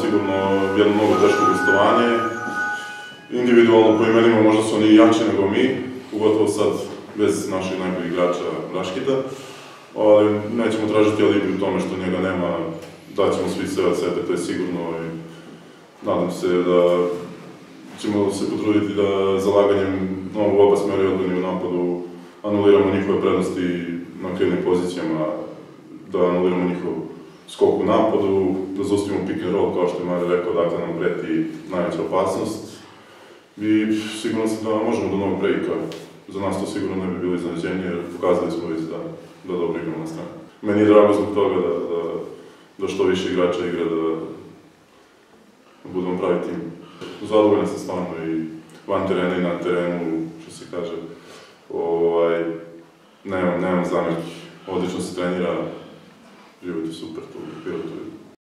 sigurno jedno mnogo teško gostovanje. Individualno po imenima možda su oni jači nego mi, pogotovo sad bez naših najboljih igrača Raškita, ali nećemo tražiti alibi u tome što njega nema, daćemo svi sve od sebe, to je sigurno i nadam se da ćemo se potruditi da zalaganjem u oba smera i odbrani u napadu anuliramo njihove prednosti na krivnim pozicijama, da anuliramo njihov skok u napadu, da zaustavimo pick and roll, kao što je Mare rekao, dakle nam preti najveća opasnost. I sigurno sam da možemo do novog breaka. Za nas to sigurno ne bi bilo iznenađenje, jer pokazali smo već da dobro igramo na stranu. Meni je drago zbog toga da što više igrača igra, da budemo pravi tim. Zadovoljan sam stvarno i van terena i na terenu, što se kaže. Nemam zamjerki. Odlično se trenira, život je super tu, bilo tu.